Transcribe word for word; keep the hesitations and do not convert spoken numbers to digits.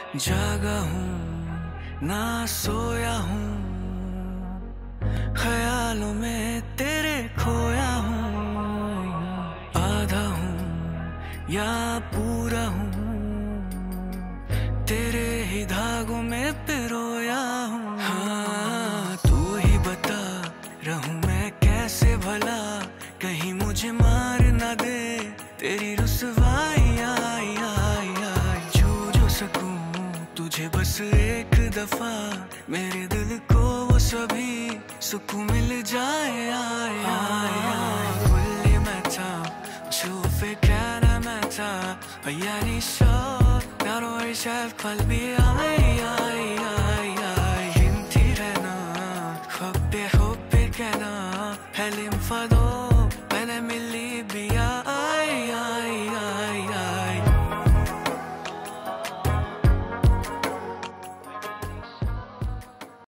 जागा हूँ ना सोया हूँ, ख्यालों में तेरे खोया हूँ। आधा हूँ या पूरा हूँ, तेरे ही धागों में पिरोया हूँ। हाँ तू ही बता रहूं मैं कैसे भला, कहीं मुझे मार ना दे तेरी रुसवाई। आई आई आई छू जो सकूं तुझे बस एक दफा, मेरे दिल को वो सभी सुकून मिल जाए। Ai, ai, ai, kulli meta شوفك أنا متى يعني شوق نار وعيش في قلبي.